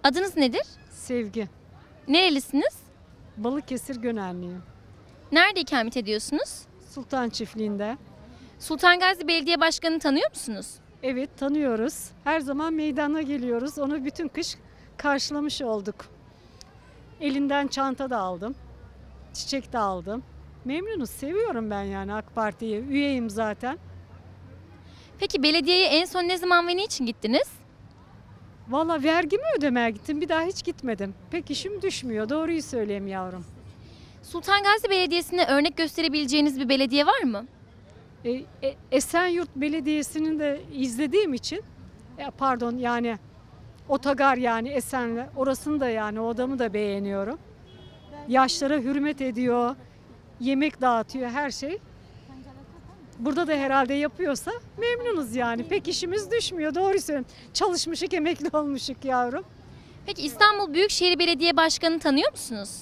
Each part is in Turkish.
Adınız nedir? Sevgi. Nerelisiniz? Balıkesir Gönenliyim. Nerede ikamet ediyorsunuz? Sultan Çiftliği'nde. Sultan Gazi Belediye Başkanı'nı tanıyor musunuz? Evet, tanıyoruz. Her zaman meydana geliyoruz. Onu bütün kış karşılamış olduk. Elinden çanta da aldım. Çiçek de aldım. Memnunuz. Seviyorum ben yani AK Parti'yi. Üyeyim zaten. Peki belediyeye en son ne zaman ve niçin gittiniz? Valla vergimi ödemeye gittim. Bir daha hiç gitmedim. Pek işim düşmüyor. Doğruyu söyleyeyim yavrum. Sultan Gazi Belediyesi'ne örnek gösterebileceğiniz bir belediye var mı? Esenyurt Belediyesi'ni de izlediğim için pardon yani Otogar yani Esenler orasını da yani o adamı da beğeniyorum. Yaşlara hürmet ediyor, yemek dağıtıyor her şey. Burada da herhalde yapıyorsa memnunuz yani. Pek işimiz düşmüyor doğru söylüyorum. Çalışmışık emekli olmuşuk yavrum. Peki İstanbul Büyükşehir Belediye Başkanı'nı tanıyor musunuz?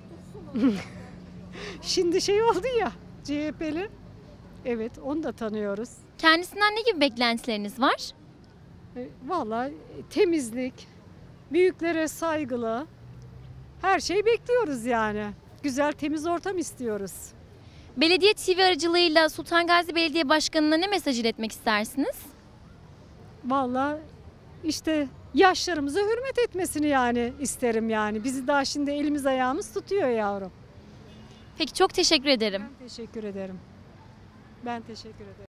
Şimdi şey oldu ya CHP'li. Evet onu da tanıyoruz. Kendisinden ne gibi beklentileriniz var? Vallahi temizlik, büyüklere saygılı, her şeyi bekliyoruz yani. Güzel temiz ortam istiyoruz. Belediye TV aracılığıyla Sultan Gazi Belediye Başkanı'na ne mesaj iletmek istersiniz? Vallahi işte yaşlarımıza hürmet etmesini yani isterim yani. Bizi daha şimdi elimiz ayağımız tutuyor yavrum. Peki çok teşekkür ederim. Ben teşekkür ederim. Ben teşekkür ederim.